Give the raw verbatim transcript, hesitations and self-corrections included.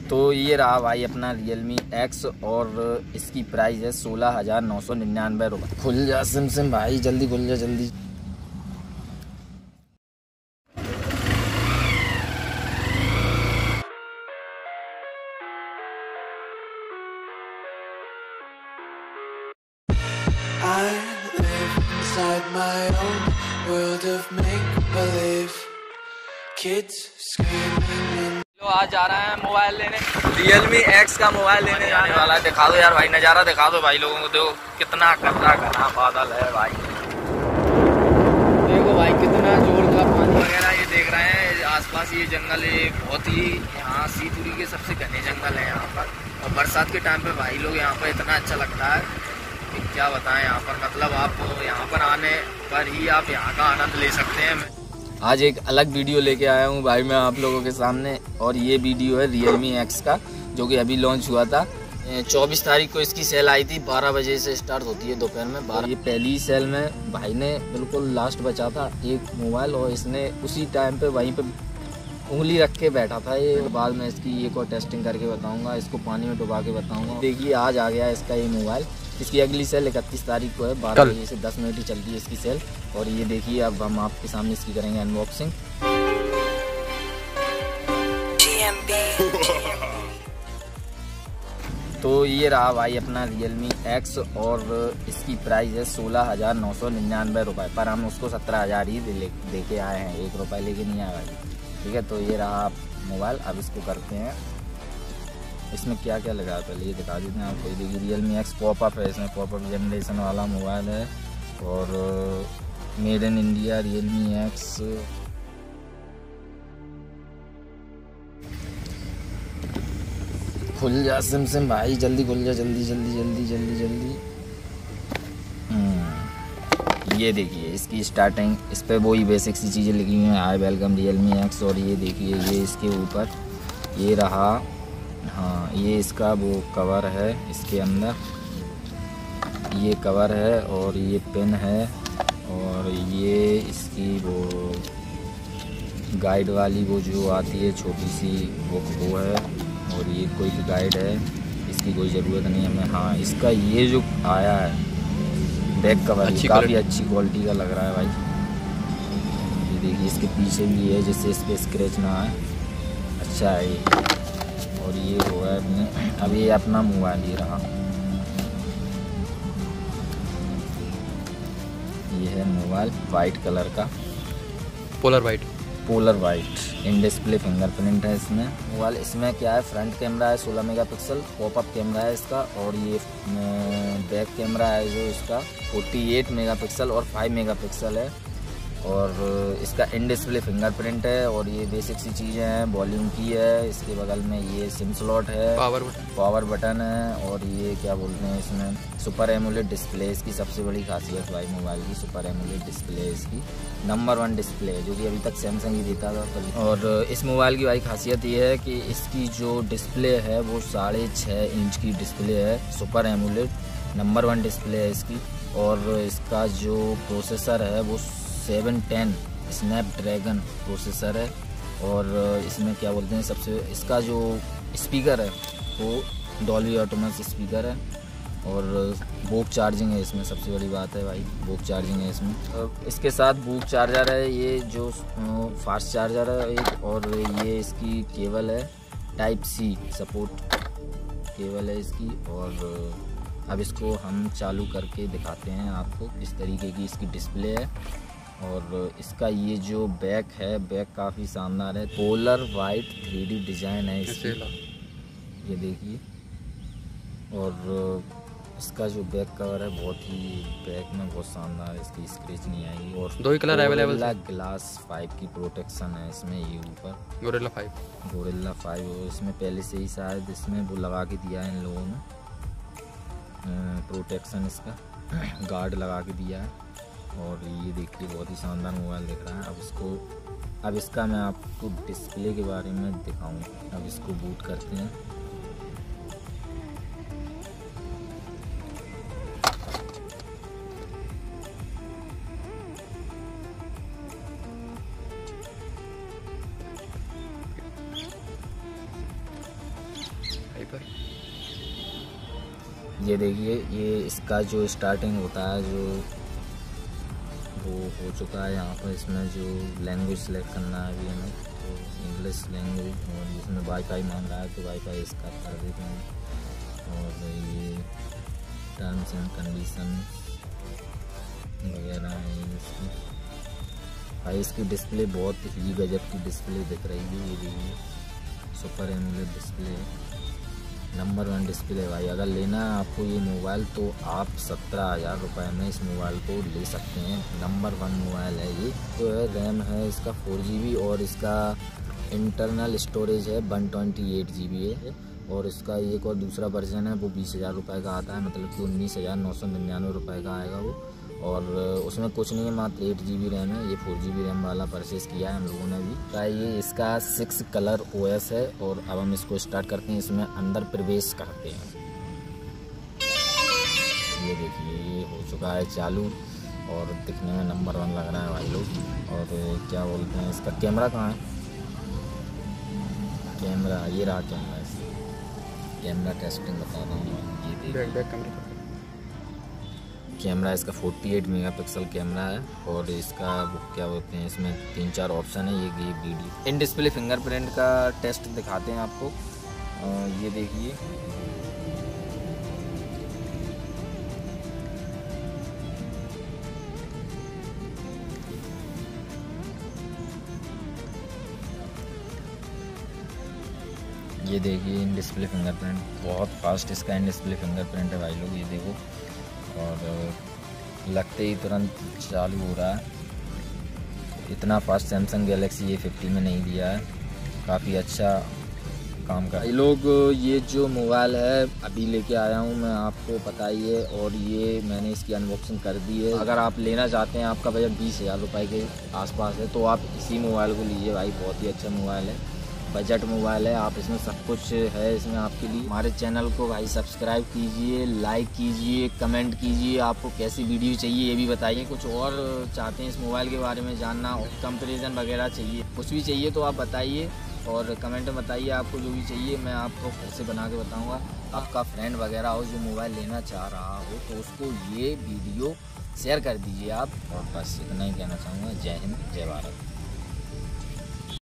तो ये रहा भाई अपना रियलमी एक्स और इसकी प्राइस है सोलह हज़ार नौ सौ निन्यानवे रुपये। खुल जा सिम सिम भाई, जल्दी खुल जा जल्दी। I live inside my own world of make-believe. Kids screaming in. तो आज जा रहा है मोबाइल लेने, रियलमी एक्स का मोबाइल लेने जाने वाला है। दिखा दो यार भाई, नज़ारा दिखा दो भाई लोगों को। देखो कितना कतरा घना बादल है भाई, देखो भाई कितना जोर का पानी वगैरह ये देख रहे हैं। आसपास ये जंगल है बहुत ही, यहाँ सीतुरी के सबसे घने जंगल है यहाँ पर। और बरसात के टाइम पे भाई लोग यहाँ पर इतना अच्छा लगता है कि क्या बताएं। यहाँ पर मतलब आप यहाँ पर आने पर ही आप यहाँ का आनंद ले सकते हैं। आज एक अलग वीडियो लेके आया हूँ भाई मैं आप लोगों के सामने, और ये वीडियो है रियलमी एक्स का जो कि अभी लॉन्च हुआ था। चौबीस तारीख को इसकी सेल आई थी, बारह बजे से स्टार्ट होती है दोपहर में बारह। ये पहली सेल में भाई ने बिल्कुल लास्ट बचा था एक मोबाइल, और इसने उसी टाइम पे वहीं पे उंगली रख के बैठा था। ये बाद में इसकी एक और टेस्टिंग करके बताऊंगा, इसको पानी में डुबा के बताऊंगा। देखिए आज आ गया इसका ये मोबाइल। इसकी अगली सेल इकतीस तारीख को है, बारह बजे से दस मिनट ही चलती है इसकी सेल। और ये देखिए अब हम आपके सामने इसकी करेंगे अनबॉक्सिंग। तो ये रहा भाई अपना रियलमी एक्स और इसकी प्राइस है सोलह हज़ार नौ सौ निन्यानवे रुपये, पर हम उसको सत्रह हज़ार ही दे, दे के आए हैं, एक रुपये लेके नहीं आए भाई। ठीक है, तो ये रहा मोबाइल। अब इसको करते हैं, इसमें क्या क्या लगा है पहले ये दिखा देते हैं आपको। देखिए रियलमी एक्स पॉपअप है, इसमें पॉपअप जनरेशन वाला मोबाइल है और made in India Realme X. खुल जा सिम सिम भाई, जल्दी खुल जा जल्दी जल्दी जल्दी जल्दी जल्दी। ये देखिए इसकी स्टार्टिंग, इस पर वही बेसिक सी चीज़ें लिखी हुई हैं, आई वेलकम रियलमी एक्स। और ये देखिए ये इसके ऊपर ये रहा, हाँ ये इसका वो कवर है, इसके अंदर ये कवर है और ये पेन है और ये इसकी वो गाइड वाली वो जो आती है छोटी सी बुक वो है। और ये कोई गाइड है, इसकी कोई ज़रूरत नहीं हमें। हाँ इसका ये जो आया है बैक कवर काफ़ी अच्छी क्वालिटी का लग रहा है भाई। ये देखिए इसके पीछे भी है जिससे इस पर स्क्रैच ना आए, अच्छा है ये। और ये हुआ है अपने, अब ये अपना मोबाइल ये रहा, ये है मोबाइल वाइट कलर का, polar white polar white in display fingerprint है इसमें मोबाइल। इसमें क्या है, फ्रंट कैमरा है सोलह मेगापिक्सल, पॉपअप कैमरा है इसका, और ये बैक कैमरा है जो इसका अड़तालीस मेगापिक्सल और पाँच मेगापिक्सल है। और इसका इन डिस्प्ले फिंगरप्रिंट है। और ये बेसिक सी चीज़ें हैं, वॉल्यूम की है, इसके बगल में ये सिम स्लॉट है, पावर बटन पावर बटन है। और ये क्या बोलते हैं इसमें सुपर एमोलेड डिस्प्ले, इसकी सबसे बड़ी खासियत भाई मोबाइल की सुपर एमोलेड डिस्प्ले, इसकी नंबर वन डिस्प्ले है जो कि अभी तक सैमसंग ही देता था। और इस मोबाइल की भाई खासियत ये है कि इसकी जो डिस्प्ले है वो साढ़े छः इंच की डिस्प्ले है, super AMOLED number one display है इसकी। और इसका जो प्रोसेसर है वो सेवन टेन स्नैपड्रैगन प्रोसेसर है। और इसमें क्या बोलते हैं सबसे, इसका जो स्पीकर है वो डॉल्बी ऑटोमस स्पीकर है। और वोक चार्जिंग है इसमें, सबसे बड़ी बात है भाई वोक चार्जिंग है इसमें। इसके साथ वोक चार्जर है, ये जो फास्ट चार्जर है एक। और ये इसकी केबल है, टाइप सी सपोर्ट केबल है इसकी। और अब इसको हम चालू करके दिखाते हैं आपको किस तरीके की इसकी डिस्प्ले है। और इसका ये जो बैक है, बैक काफ़ी शानदार है, polar white three D design है इसकी, ये देखिए। और इसका जो बैक कवर है बहुत ही, बैक में बहुत शानदार है, इसकी स्क्रैच नहीं आएगी। और दो ही कलर अवेलेबल है, ग्लास फाइव की प्रोटेक्शन है इसमें, ये ऊपर गोरिल्ला फाइव गोरिल्ला फाइव इसमें पहले से ही शायद इसमें वो लगा के दिया है इन लोगों ने, प्रोटेक्शन इसका गार्ड लगा के दिया है। और ये देखिए बहुत ही शानदार मोबाइल दिख रहा है। अब इसको अब इसका मैं आपको डिस्प्ले के बारे में दिखाऊंगा। अब इसको बूट करते हैं, हाइपर। ये देखिए, ये इसका जो स्टार्टिंग होता है जो वो हो चुका है यहाँ पर। इसमें जो लैंग्वेज सेलेक्ट करना है अभी हमें, तो इंग्लिश लैंग्वेज, और इसमें वाईफाई मांग रहा है तो वाईफाई इसका कर देते हैं। और ये टर्म्स एंड कंडीशन वगैरह है इसकी। भाई इसकी डिस्प्ले बहुत ही गजब की डिस्प्ले दिख रही है। ये देखिए, super AMOLED display, number one display. भाई अगर लेना है आपको ये मोबाइल तो आप सत्रह हज़ार रुपये में इस मोबाइल को ले सकते हैं। नंबर वन मोबाइल है ये। तो है रैम है इसका फोर जी बी, और इसका इंटरनल स्टोरेज है one twenty eight G B है। और इसका एक और दूसरा वर्जन है वो बीस हज़ार रुपये का आता है, मतलब कि उन्नीस हज़ार नौ सौ निन्यानवे रुपये का आएगा वो। और उसमें कुछ नहीं है, मात्र एट जी बी रैम है। ये फोर जी बी रैम वाला परचेज़ किया है हम लोगों ने भी। तो ये इसका सिक्स कलर ओ एस है। और अब हम इसको स्टार्ट करते हैं, इसमें अंदर प्रवेश करते हैं। ये देखिए, ये हो चुका है चालू, और दिखने में नंबर वन लग रहा है भाई लोग। और क्या बोलते हैं, इसका कैमरा कहाँ है? कैमरा ये रहा कैमरा। कैमरा टेस्टिंग बता रहा हूँ। ये देखिए, बैक बैक कैमरा कैमरा इसका अड़तालीस मेगापिक्सल कैमरा है। और इसका वो क्या बोलते हैं, इसमें तीन चार ऑप्शन है। ये ये वीडियो इन डिस्प्ले फिंगरप्रिंट का टेस्ट दिखाते हैं आपको। ये देखिए, ये देखिए इन डिस्प्ले फिंगरप्रिंट बहुत फास्ट इसका इन डिस्प्ले फिंगरप्रिंट है भाई लोग। ये देखो, और लगते ही तुरंत चालू हो रहा है। इतना fast Samsung Galaxy A fifty में नहीं दिया है। काफ़ी अच्छा काम कर ये लोग। ये जो मोबाइल है अभी लेके आया हूँ मैं, आपको पता ही है। और ये मैंने इसकी अनबॉक्सिंग कर दी है। अगर आप लेना चाहते हैं, आपका बजट बीस हज़ार रुपये के आसपास है, तो आप इसी मोबाइल को लीजिए भाई। बहुत ही अच्छा मोबाइल है, बजट मोबाइल है। आप इसमें सब कुछ है इसमें आपके लिए। हमारे चैनल को भाई सब्सक्राइब कीजिए, लाइक कीजिए, कमेंट कीजिए। आपको कैसी वीडियो चाहिए ये भी बताइए। कुछ और चाहते हैं इस मोबाइल के बारे में जानना, कंपैरिजन वगैरह चाहिए, कुछ भी चाहिए तो आप बताइए, और कमेंट में बताइए आपको जो भी चाहिए। मैं आपको फिर से बना के बताऊँगा। आपका फ्रेंड वगैरह हो जो मोबाइल लेना चाह रहा हो, तो उसको ये वीडियो शेयर कर दीजिए आप। और बस इतना ही कहना चाहूँगा। जय हिंद, जय भारत।